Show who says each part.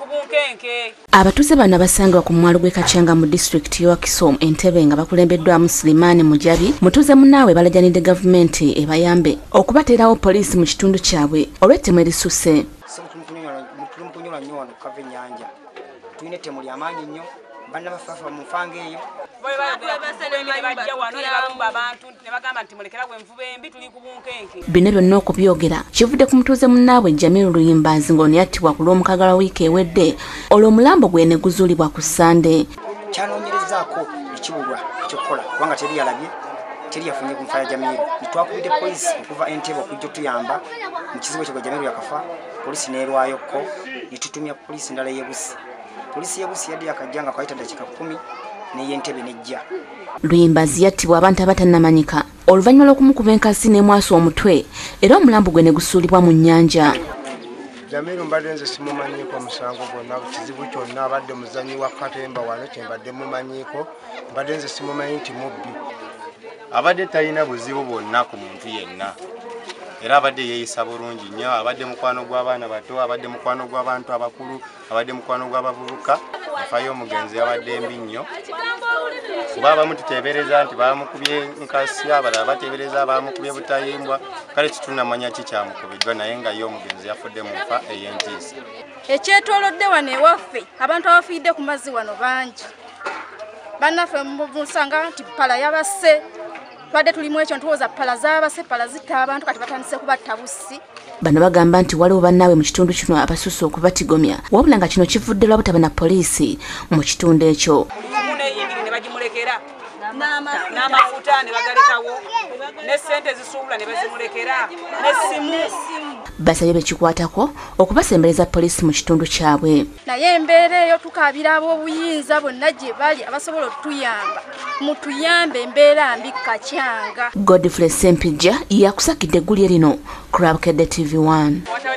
Speaker 1: Abatuuze bano basangibwa ku mwalo gw'e Kachanga mu disitulikiti y'Wakiso Entebe nga bakulembeddwamu Sulemani Mujabi mutuuze munnaabwe balajanidde gavumenti ebayambe okubateerawo poliisi mu kitundu kyabwe olw'ettemu erisusse.
Speaker 2: Tulina ettemu ly'amaanyi nnyo banna bafafa mu nfanga eyo.
Speaker 1: Bino byonna okubyogera kivudde ku mutuuze munnaabwe Jamiru Luyimbazi ng'ono yattibwa ku lw'omukagala wiiki ewedde olwo omulambo gwe ne guzuulibwa ku Sande.
Speaker 2: Kyanoonyerezaako ekibulwa ekyokukola kubanga teri yalabye teri yafunye ku nfa ya Jamiru. Twakubidde poliisi okuva Entebe okujja otuyamba mu kizibu ekyo gwe Jamiru yakafa, poliisi n'erwayokko ne tutumya poliisi ndala ey'Ebusi. Poliisi y'Ebusi yadde yakajjanga kwayita dakika 10 n'ey'Entebe nejja.
Speaker 1: Luyimbazi yattibwa abantu abatannamanyika oluvannyuma lw'okumukuba enkasi n'emwasa omutwe era omulambo gwe ne gusuulibwa mu nnyanja.
Speaker 3: Jamiru mbadde nze simumanyiiko omusango gwonna kizibu kyonna abadde muzannyi wa katemba wano kyembadde mumanyiiko mbadde nze simumanyi nti mubbi.
Speaker 4: Abadde talina buzibu bwonna ku muntu yenna era abadde yeeyisa bulungi nnyo, abadde mukwano gw'abaana bato, abadde mukwano gw'abantu abakulu, abadde mukwano gw'abavubuka. Enfa y'omugenzi yabadde mbi nnyo kuba abamu tuteebereza nti baamukubye nkasi, abalala bateebereza baamukubye butayimbwa, kale tetunnamanya ki kyamukubiddwa naye nga ye omugenzi yafudde mu nfa ey'entiisa.
Speaker 5: Ekyetoolodde wano ewaffe abantu abafiidde ku mazzi wano bangi. Bannaffe musanga nti pala yabasse. Twadde tulimu ekyo ntuwoza pala zaabase, pala zitta abantu kati batandise kubatta bussi.
Speaker 1: Bano bagamba nti waliwo bannaabwe mu kitundu kino abasusse okubatigomya wabula nga kino kivudde lwa butaba na poliisi mu kitundu ekyo.
Speaker 6: N'amafuta ne bagalekawo ne ssente zisuubula ne bazimulekera n'essimu.
Speaker 1: Basabye bekikwatako okubasembereza poliisi mu kitundu kyabwe.
Speaker 5: Naye embeera eyo tukaabira ab'obuyinza bonna gye bali abasobola okutuyamba mutuyambe embeera mbi Kachanga.
Speaker 1: Godffrey Ssempijja yakusakidde eggulye lino ku Bukedde TV1.